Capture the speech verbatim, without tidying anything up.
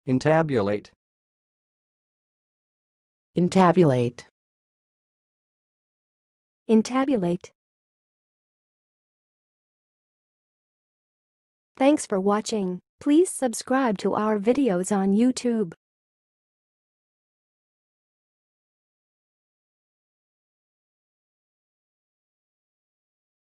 intabulate, intabulate, intabulate. Thanks for watching. Please subscribe to our videos on YouTube.